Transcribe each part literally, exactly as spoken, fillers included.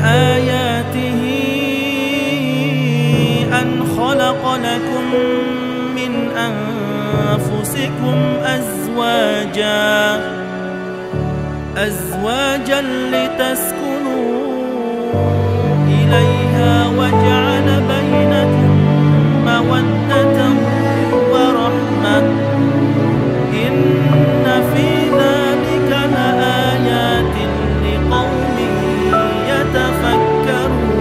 آياته أن خلق لكم من أنفسكم أزواجا أزواجا لتسكنوا إليها وجعل بينكم مودة ورحمة إن في ذلك لآيات لقوم يتفكرون.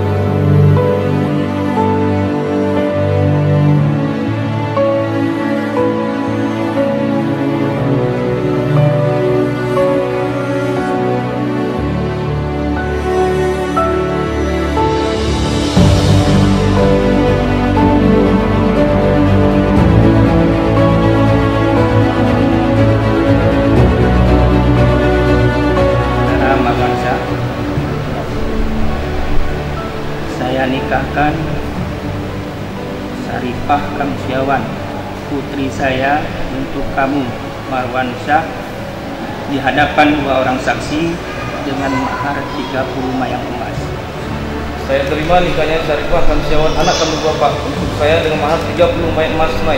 Saya nikahkan Saripah Kamsiawan, putri saya, untuk kamu, Marwan Syah, di hadapan dua orang saksi dengan mahar tiga puluh mayang emas. Saya terima nikahnya Saripah Kamsiawan, anak kandung bapak, untuk saya dengan mahar tiga puluh mayang emas tunai.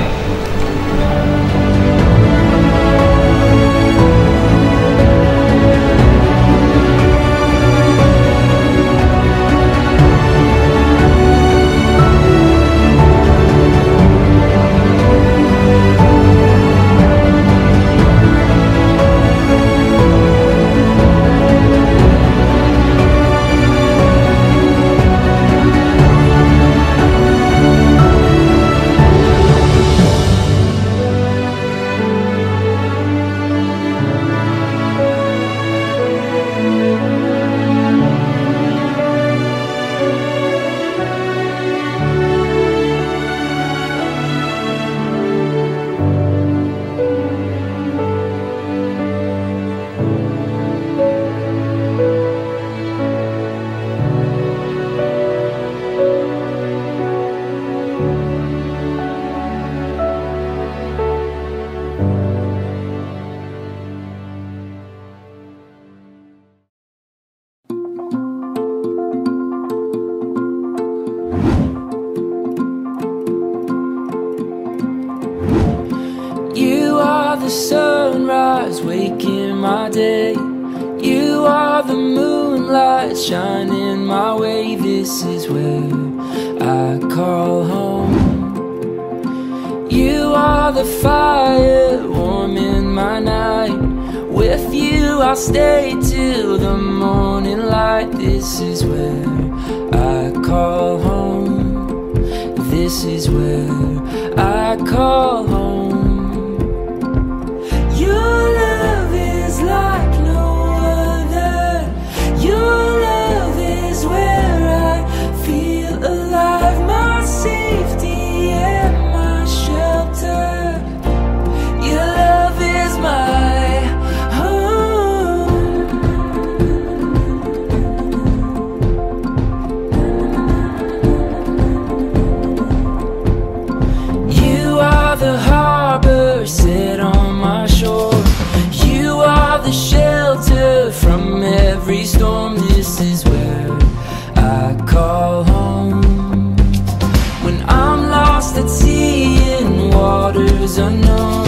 The sunrise waking my day, you are the moonlight shining my way. This is where I call home. You are the fire warming my night, with you I'll stay till the morning light. This is where I call home. This is where I call home. Your love is like no other. Your love is where I feel alive, my safety and my shelter. Your love is my home. You are the harbor set on my shore. You are the shelter from every storm. This is where I call home. When I'm lost at sea in waters unknown,